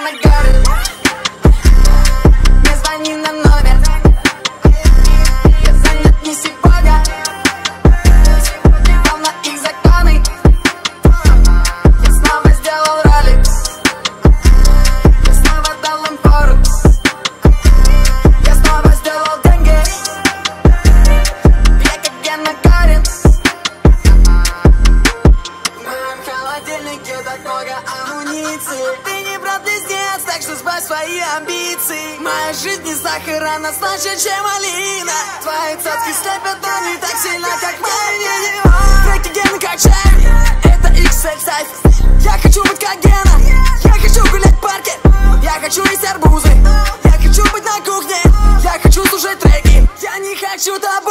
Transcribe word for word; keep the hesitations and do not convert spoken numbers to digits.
нагорит. Не звони на номер, я занят не сегодня. Плевал на их законы, я снова сделал ролик. Я снова дал им фору, я снова сделал деньги. Я как Гена Карин. В моем холодильнике так много амуниции. Ты не брат-близнец, так что сбавь свои амбиции. Моя жизнь не сахар, она слаще, чем малина. Твои цацки слепят, но не так сильно, как мои видео. Треки Гены качают, это икс эль сайф. Я хочу быть как Гена, я хочу гулять в парке, я хочу есть арбузы, я хочу быть на кухне, я хочу слушать треки. Я не хочу тобой